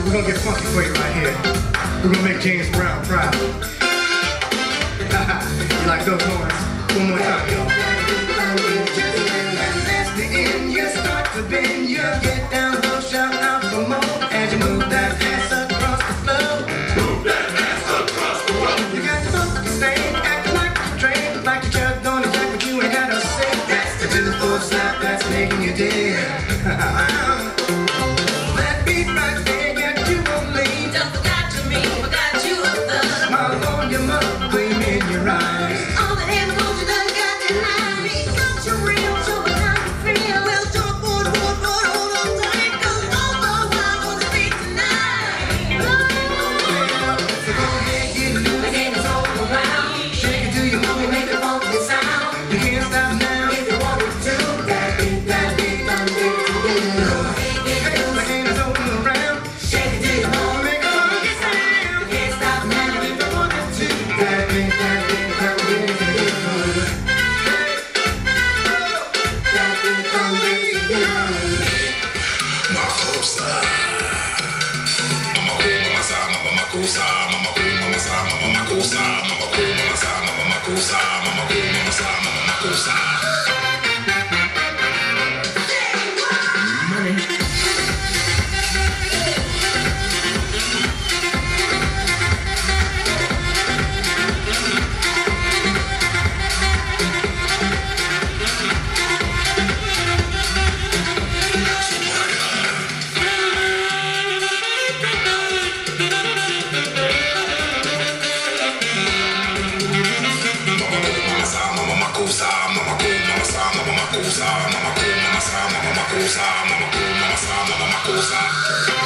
We're gonna get funky for you right here. We're gonna make James Brown proud. You like those horns? One more time, y'all. Just when that's the end, you start to bend. You get down low, shout out for more as you move that ass across the floor. Move that ass across the floor. You got the funky stain, acting like a train, like you chugged on a jack, but you ain't had a say. That's the 2-4 slap that's making you dead. That beat right there got you on lead. Don't forget to me, forgot you a thug. Smile on your mouth, gleam in your eyes. All the animals you done got behind me. Don't you real, show me how you feel. Well, jump on board, hold on tight, 'cause all the wild on the beat tonight. So go ahead, get loose. The game is all around. Shake it till you move it, make Make the funky sound. You can't stop now. If you want it to, that beat, done it to you. The game is all around. Shake it till you move, Make a funky sound. can't stop now. If you want it to. That beat, done it to you. That beat, done it to you. Makusa. Mama ku mama sa mama makusa. Mama ku mama sa mama makusa. Mama ku mama sa mama makusa. Mama ku mama sa mama makusa. Mama ku mama sa mama makusa. Mama ku mama sa mama makusa.